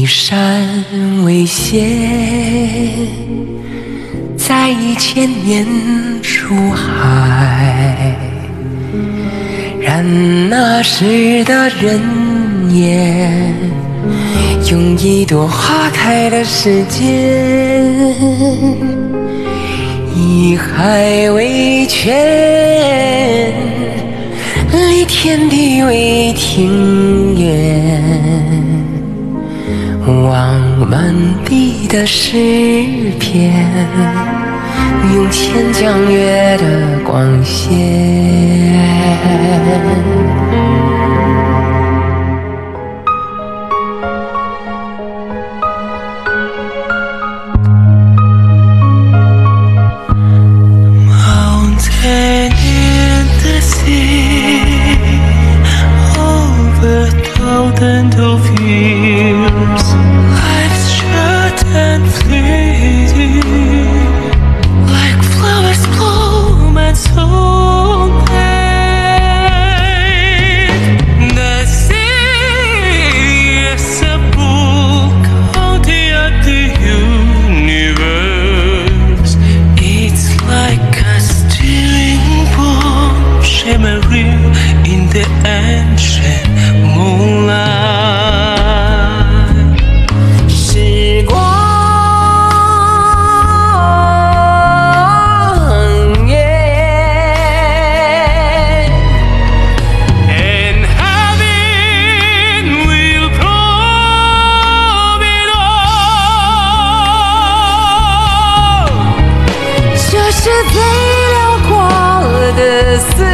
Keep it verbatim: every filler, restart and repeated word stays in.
一山为线，在一千年出海，然那时的人言，用一朵花开的时间，以海为圈，立天地为庭院，望满地的诗篇，用千江月的光线。 Mountain in the sea, over thousands of years, life's short and fleeting, like flowers bloom and so fade. The sea is a book holding up the universe. It's like a steering ball shimmering in the ancient moonlight. 时光耶 And heaven will prove it all. 这是最辽阔的思